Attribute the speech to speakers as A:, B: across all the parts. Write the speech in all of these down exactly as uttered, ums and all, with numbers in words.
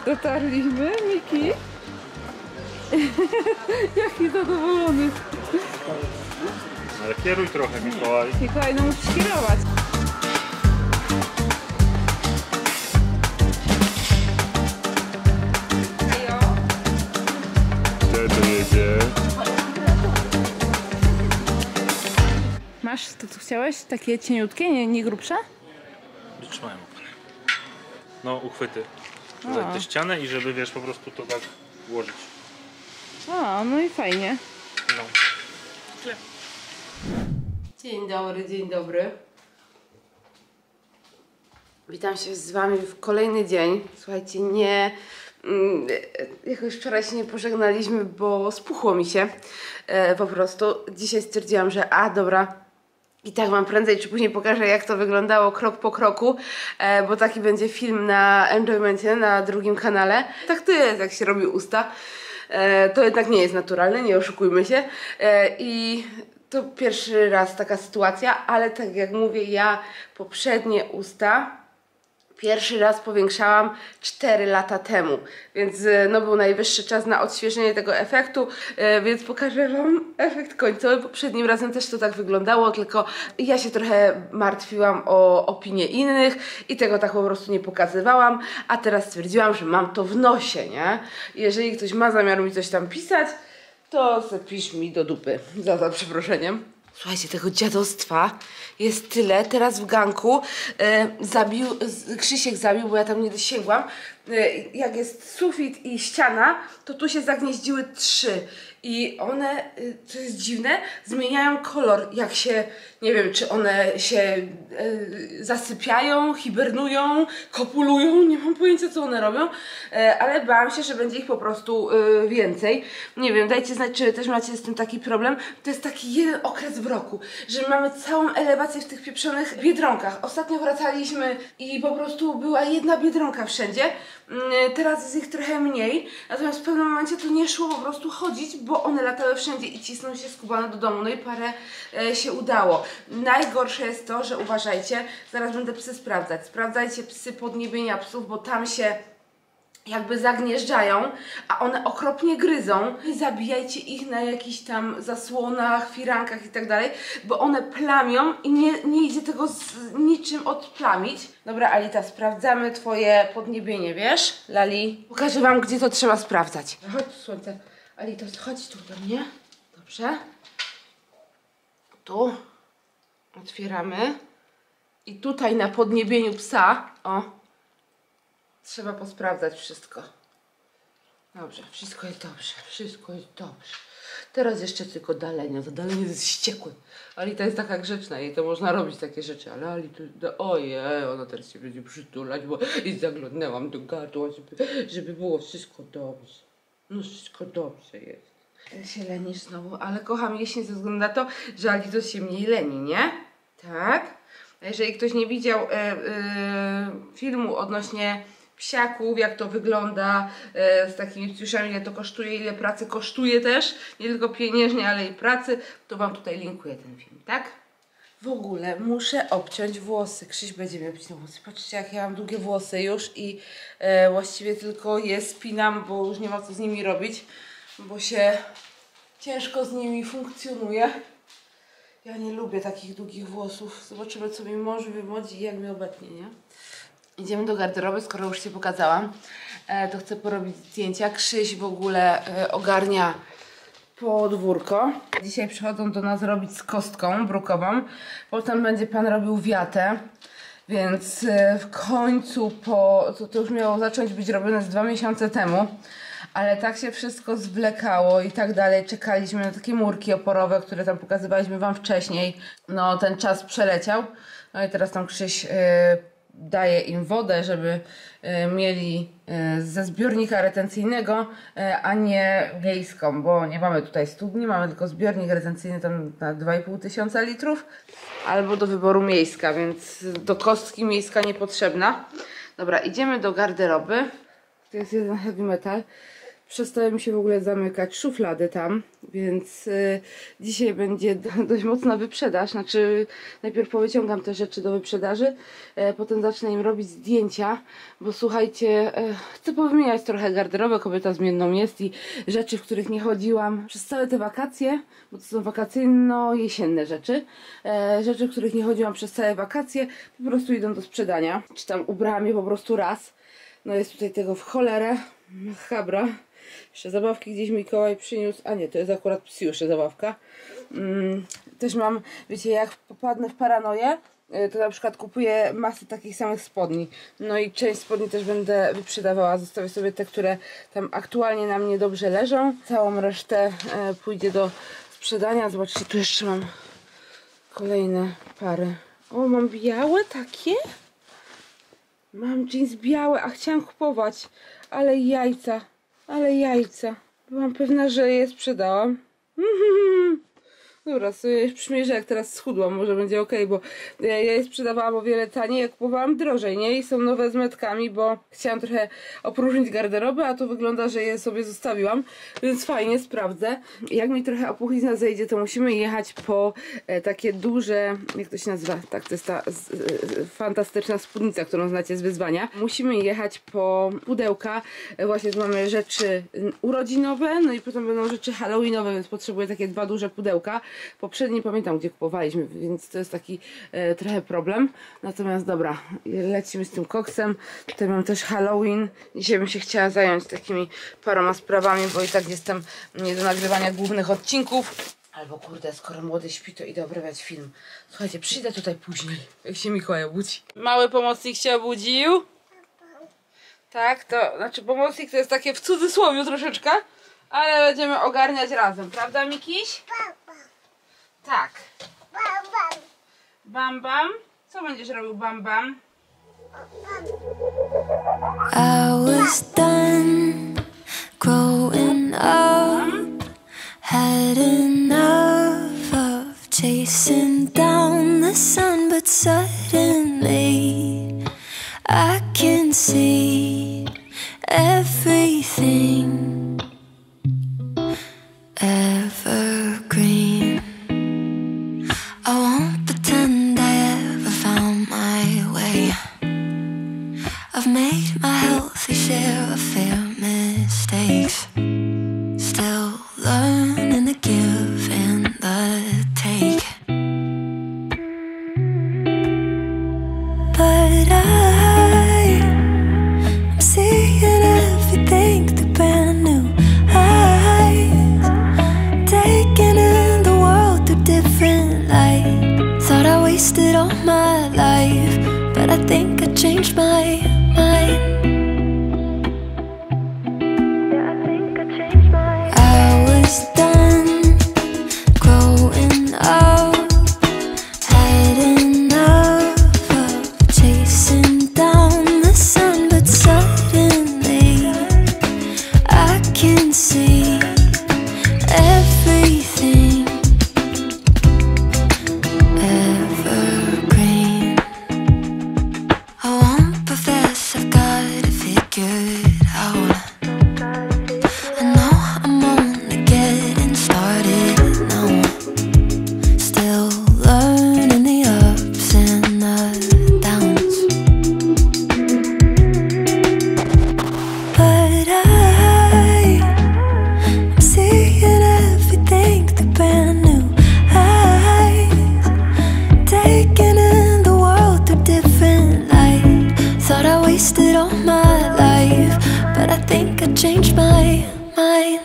A: Dotarliśmy, Miki. Jaki zadowolony.
B: Ale kieruj trochę, Mikołaj.
A: Mikołaj, no musisz kierować.
B: Gdzie to jedzie?
A: Masz to, co chciałeś? Takie cieniutkie, nie, nie grubsze?
B: Wytrzymają opony. No, uchwyty. Za tę ścianę i żeby, wiesz, po prostu to tak ułożyć.
A: A, no i fajnie.
B: No. Tyle.
A: Dzień dobry, dzień dobry. Witam się z wami w kolejny dzień. Słuchajcie, nie... Mm, jakoś wczoraj się nie pożegnaliśmy, bo spuchło mi się. E, po prostu. Dzisiaj stwierdziłam, że a, dobra, i tak wam prędzej czy później pokażę, jak to wyglądało krok po kroku, e, bo taki będzie film na Enjoymencie, na drugim kanale. Tak to jest, jak się robi usta. E, to jednak nie jest naturalne, nie oszukujmy się. E, I to pierwszy raz taka sytuacja, ale tak jak mówię, ja poprzednie usta pierwszy raz powiększałam cztery lata temu, więc no był najwyższy czas na odświeżenie tego efektu, e, więc pokażę wam efekt końcowy. Poprzednim razem też to tak wyglądało, tylko ja się trochę martwiłam o opinię innych i tego tak po prostu nie pokazywałam, a teraz stwierdziłam, że mam to w nosie, nie? Jeżeli ktoś ma zamiar mi coś tam pisać, to zapisz mi do dupy, za, za przeproszeniem. Słuchajcie, tego dziadostwa jest tyle. Teraz w ganku e, zabił, z, Krzysiek zabił, bo ja tam nie dosięgłam. E, jak jest sufit i ściana, to tu się zagnieździły trzy. I one, e, co jest dziwne, zmieniają kolor. Jak się, nie wiem, czy one się e, zasypiają, hibernują, kopulują. Nie mam pojęcia, co one robią. E, ale bałam się, że będzie ich po prostu e, więcej. Nie wiem, dajcie znać, czy też macie z tym taki problem. To jest taki jeden okres w roku, że mamy całą elewację w tych pieprzonych biedronkach. Ostatnio wracaliśmy i po prostu była jedna biedronka wszędzie. Teraz jest ich trochę mniej, natomiast w pewnym momencie to nie szło po prostu chodzić, bo one latały wszędzie i cisną się skubane do domu. No i parę e, się udało. Najgorsze jest to, że uważajcie, zaraz będę psy sprawdzać. Sprawdzajcie psy podniebienia psów, bo tam się jakby zagnieżdżają, a one okropnie gryzą. Zabijajcie ich na jakichś tam zasłonach, firankach i tak dalej, bo one plamią i nie, nie idzie tego z niczym odplamić. Dobra, Alita, sprawdzamy twoje podniebienie, wiesz? Lali, pokażę wam, gdzie to trzeba sprawdzać. Chodź tu, słońce. Alito, chodź tu do mnie. Dobrze. Tu. Otwieramy. I tutaj na podniebieniu psa, o, trzeba posprawdzać wszystko. Dobrze, wszystko jest dobrze, wszystko jest dobrze. Teraz jeszcze tylko dalenie, to dalenie jest wściekłe. Alita jest taka grzeczna i to można robić takie rzeczy, ale Ali to, ojej, ona teraz się będzie przytulać, bo i zaglądnęłam do gardła, żeby, żeby było wszystko dobrze. No wszystko dobrze jest. Ja się lenisz znowu, ale kocham jesień ze względu na to, że Ali to się mniej leni, nie? Tak? A jeżeli ktoś nie widział e, e, filmu odnośnie psiaków, jak to wygląda e, z takimi psiuszami, ile to kosztuje, ile pracy kosztuje też, nie tylko pieniężnie, ale i pracy, to wam tutaj linkuję ten film, tak? W ogóle muszę obciąć włosy. Krzyś będzie miał obcinać włosy. Patrzcie, jak ja mam długie włosy już i e, właściwie tylko je spinam, bo już nie ma co z nimi robić, bo się ciężko z nimi funkcjonuje. Ja nie lubię takich długich włosów. Zobaczymy, co mi mąż wymodzi i jak mi obetnie, nie? Idziemy do garderoby, skoro już się pokazałam. E, to chcę porobić zdjęcia. Krzyś w ogóle e, ogarnia podwórko. Dzisiaj przychodzą do nas robić z kostką brukową. Potem będzie pan robił wiatę. Więc e, w końcu po... To, to już miało zacząć być robione z dwa miesiące temu. Ale tak się wszystko zwlekało i tak dalej. Czekaliśmy na takie murki oporowe, które tam pokazywaliśmy wam wcześniej. No ten czas przeleciał. No i teraz tam Krzyś yy, daje im wodę, żeby yy, mieli yy, ze zbiornika retencyjnego, yy, a nie miejską, bo nie mamy tutaj studni, mamy tylko zbiornik retencyjny tam na dwa i pół tysiąca litrów. Albo do wyboru miejska, więc do kostki miejska niepotrzebna. Dobra, idziemy do garderoby. To jest jeden heavy metal. przestały mi się w ogóle zamykać szuflady tam, więc y, dzisiaj będzie do, dość mocna wyprzedaż. Znaczy najpierw powyciągam te rzeczy do wyprzedaży, e, potem zacznę im robić zdjęcia, bo słuchajcie, e, chcę powymieniać trochę garderobę, kobieta zmienną jest i rzeczy, w których nie chodziłam przez całe te wakacje, bo to są wakacyjno-jesienne rzeczy, e, rzeczy, w których nie chodziłam przez całe wakacje, po prostu idą do sprzedania, czy tam ubrałam je po prostu raz. No jest tutaj tego w cholerę, machabra. Jeszcze zabawki gdzieś Mikołaj przyniósł, a nie, to jest akurat psiuszy zabawka. Mm, też mam, wiecie, jak popadnę w paranoję, to na przykład kupuję masę takich samych spodni. No i część spodni też będę wyprzedawała. Zostawię sobie te, które tam aktualnie na mnie dobrze leżą. Całą resztę e, pójdzie do sprzedania. Zobaczcie, tu jeszcze mam kolejne pary. O, mam białe takie? Mam jeans białe, a chciałam kupować. Ale jajca, ale jajca. Byłam pewna, że je sprzedałam. Dobra, sobie przymierzę, jak teraz schudłam, może będzie ok, bo ja je sprzedawałam o wiele taniej, jak kupowałam drożej, nie? I są nowe z metkami, bo chciałam trochę opróżnić garderobę, a to wygląda, że je sobie zostawiłam, więc fajnie, sprawdzę. Jak mi trochę opuchlizna zejdzie, to musimy jechać po e, takie duże, jak to się nazywa? Tak, to jest ta z, e, fantastyczna spódnica, którą znacie z wyzwania. Musimy jechać po pudełka, e, właśnie tu mamy rzeczy urodzinowe, no i potem będą rzeczy halloweenowe, więc potrzebuję takie dwa duże pudełka. Poprzedni pamiętam, gdzie kupowaliśmy, więc to jest taki e, trochę problem. Natomiast dobra, lecimy z tym koksem. Tutaj mam też Halloween. Dzisiaj bym się chciała zająć takimi paroma sprawami, bo i tak jestem nie do nagrywania głównych odcinków. Albo kurde, skoro młody śpi, to idę obrabiać film. Słuchajcie, przyjdę tutaj później, jak się Mikołaj obudzi. Mały pomocnik się obudził. Tak, to znaczy pomocnik to jest takie w cudzysłowie troszeczkę, ale będziemy ogarniać razem, prawda Mikiś? Tak. Bam bam. Bam bam. Co będziesz robił bam bam?
C: I was done growing up, had enough of chasing down the sun, but suddenly I can see everything evergreen. I won't pretend I ever found my way. I've made my healthy share of fair mistakes, still learning to give and the take. But I, I'm seeing everything through brand new eyes, taking in the world through different light. Thought I wasted all my life, but I think I changed my mind. Yeah, I think I changed my mind. I was done growing up, had enough of chasing down the sun, but suddenly I can see everything evergreen. I won't profess I've got it figured out. I know I'm only getting started now, still learning the ups and the downs. But I, I'm seeing everything through brand new eyes, taking in the world through different light. Thought I wasted all my life, but I think I changed my mind.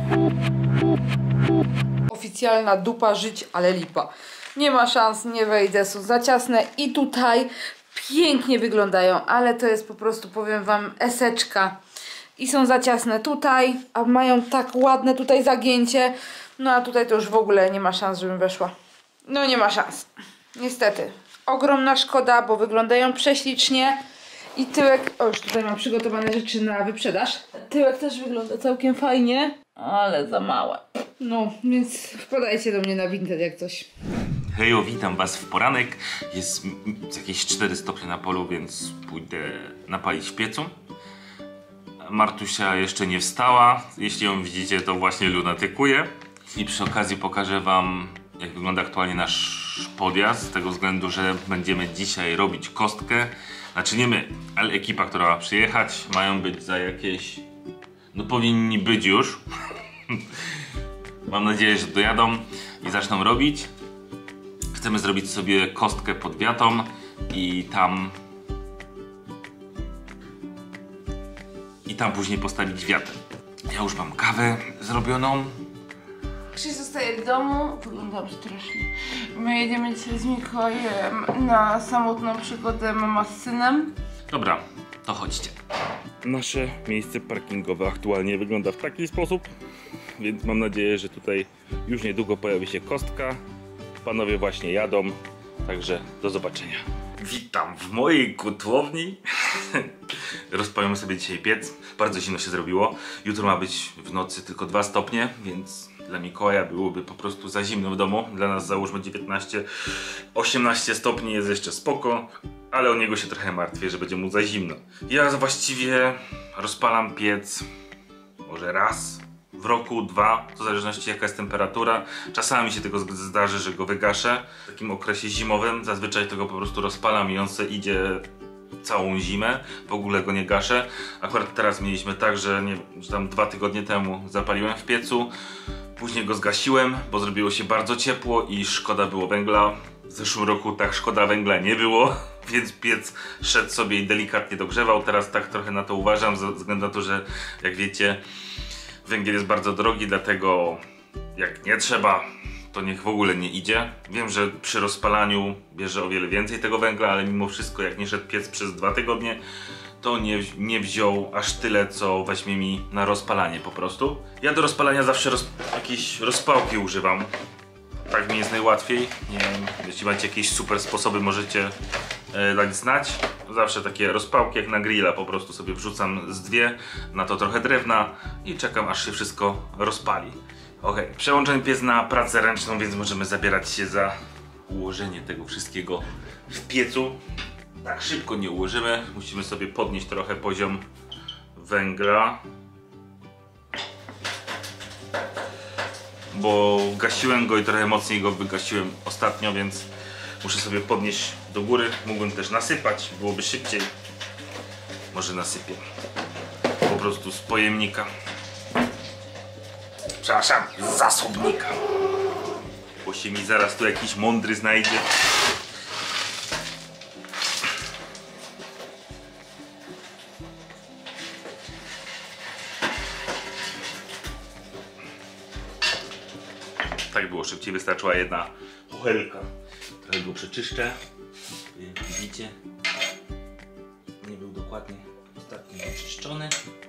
A: Oficjalna dupa żyć, ale lipa. Nie ma szans, nie wejdę, są za ciasne i tutaj pięknie wyglądają, ale to jest po prostu, powiem wam, eseczka. I są za ciasne tutaj, a mają tak ładne tutaj zagięcie. No a tutaj to już w ogóle nie ma szans, żebym weszła. No nie ma szans. Niestety. Ogromna szkoda, bo wyglądają prześlicznie. I tyłek, o już tutaj mam przygotowane rzeczy na wyprzedaż. Tyłek też wygląda całkiem fajnie, ale za małe. No, więc wpadajcie do mnie na Vinted jak coś.
D: Hejo, witam was w poranek. Jest jakieś cztery stopnie na polu, więc pójdę napalić piecu. Martusia jeszcze nie wstała. Jeśli ją widzicie, to właśnie lunatykuje. I przy okazji pokażę wam, jak wygląda aktualnie nasz podjazd, z tego względu, że będziemy dzisiaj robić kostkę. Znaczy nie my, ale ekipa, która ma przyjechać. Mają być za jakieś... no powinni być już. Mam nadzieję, że dojadą i zaczną robić. Chcemy zrobić sobie kostkę pod wiatą i tam... I tam później postawić wiatę. Ja już mam kawę zrobioną.
A: Krzyś zostaje w domu, wyglądam strasznie. My jedziemy dzisiaj z Mikołajem na samotną przygodę mama z synem.
D: Dobra, to chodźcie.
B: Nasze miejsce parkingowe aktualnie wygląda w taki sposób, więc mam nadzieję, że tutaj już niedługo pojawi się kostka. Panowie właśnie jadą, także do zobaczenia.
D: Witam w mojej kotłowni. Rozpalimy sobie dzisiaj piec. Bardzo zimno się zrobiło. Jutro ma być w nocy tylko dwa stopnie, więc dla Mikołaja byłoby po prostu za zimno w domu. Dla nas załóżmy dziewiętnaście osiemnaście stopni jest jeszcze spoko, ale o niego się trochę martwię, że będzie mu za zimno. Ja właściwie rozpalam piec może raz w roku, dwa, w zależności jaka jest temperatura. Czasami się tego zdarzy, że go wygaszę w takim okresie zimowym. Zazwyczaj tego po prostu rozpalam i on se idzie całą zimę. W ogóle go nie gaszę. Akurat teraz mieliśmy tak, że, nie, że tam dwa tygodnie temu zapaliłem w piecu. Później go zgasiłem, bo zrobiło się bardzo ciepło i szkoda było węgla. W zeszłym roku tak szkoda węgla nie było, więc piec szedł sobie i delikatnie dogrzewał. Teraz tak trochę na to uważam, ze względu na to, że jak wiecie, węgiel jest bardzo drogi, dlatego jak nie trzeba, to niech w ogóle nie idzie. Wiem, że przy rozpalaniu bierze o wiele więcej tego węgla, ale mimo wszystko jak nie szedł piec przez dwa tygodnie, to nie, nie wziął aż tyle, co weźmie mi na rozpalanie po prostu. Ja do rozpalania zawsze roz, jakieś rozpałki używam. Tak mi jest najłatwiej. Nie wiem, jeśli macie jakieś super sposoby, możecie e, dać znać. Zawsze takie rozpałki jak na grilla, po prostu sobie wrzucam z dwie, na to trochę drewna i czekam, aż się wszystko rozpali. Ok, przełączam piec na pracę ręczną, więc możemy zabierać się za ułożenie tego wszystkiego w piecu. Tak szybko nie ułożymy, musimy sobie podnieść trochę poziom węgla, bo gasiłem go i trochę mocniej go wygasiłem ostatnio, więc muszę sobie podnieść do góry. Mógłbym też nasypać, byłoby szybciej. Może nasypię po prostu z pojemnika. Przepraszam, z zasobnika, bo się mi zaraz tu jakiś mądry znajdzie. Tak było szybciej, wystarczyła jedna kuchelka. Trochę go przeczyszczę. Jak widzicie, nie był dokładnie ostatnio wyczyszczony.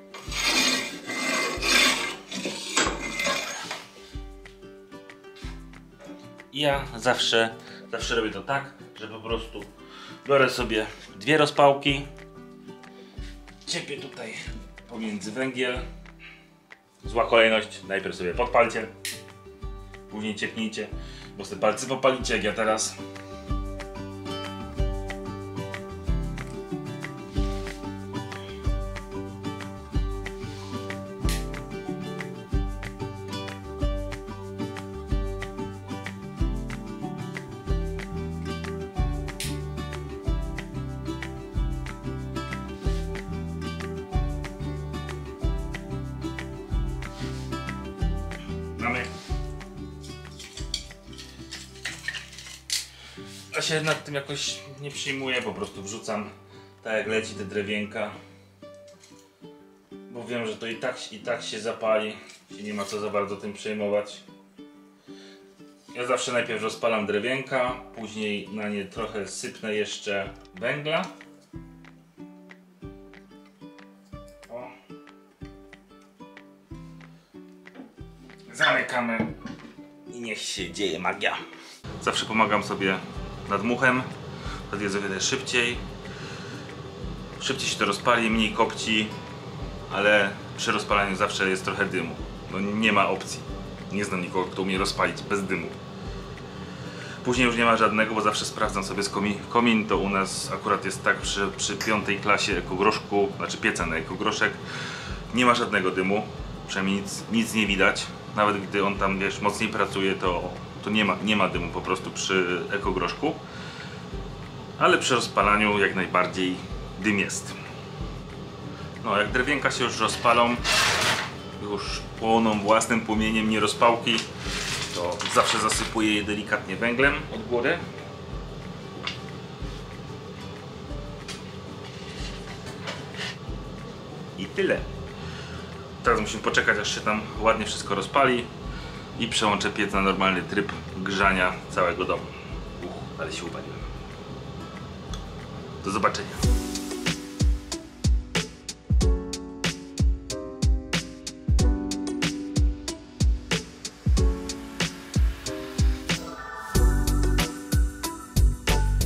D: Ja zawsze, zawsze robię to tak, że po prostu biorę sobie dwie rozpałki, ciepię tutaj pomiędzy węgiel. Zła kolejność, najpierw sobie podpalcie, później ciepnijcie, bo sobie palce popalicie jak ja teraz. Mamy. Ja się nad tym jakoś nie przyjmuję, po prostu wrzucam tak jak leci te drewienka, bo wiem, że to i tak, i tak się zapali i nie ma co za bardzo tym przejmować. Ja zawsze najpierw rozpalam drewienka, później na nie trochę sypnę jeszcze węgla. O. Zamykamy i niech się dzieje magia. Zawsze pomagam sobie nad muchem, wtedy jest o wiele szybciej. Szybciej się to rozpali, mniej kopci, ale przy rozpalaniu zawsze jest trochę dymu. No nie ma opcji. Nie znam nikogo, kto umie rozpalić bez dymu. Później już nie ma żadnego, bo zawsze sprawdzam sobie z komin. Komin to u nas akurat jest tak przy, przy piątej klasie ekogroszku, znaczy pieca na ekogroszek,
B: Nie ma żadnego dymu, przynajmniej nic, nic nie widać. Nawet gdy on tam, wiesz, mocniej pracuje, to, to nie ma, nie ma dymu po prostu przy ekogroszku. Ale przy rozpalaniu jak najbardziej dym jest. No, jak drewienka się już rozpalą, już płoną własnym płomieniem, nie rozpałki, to zawsze zasypuję je delikatnie węglem od góry. I tyle. Teraz musimy poczekać, aż się tam ładnie wszystko rozpali i przełączę piec na normalny tryb grzania całego domu. Uch, ale się upaliłem. Do zobaczenia.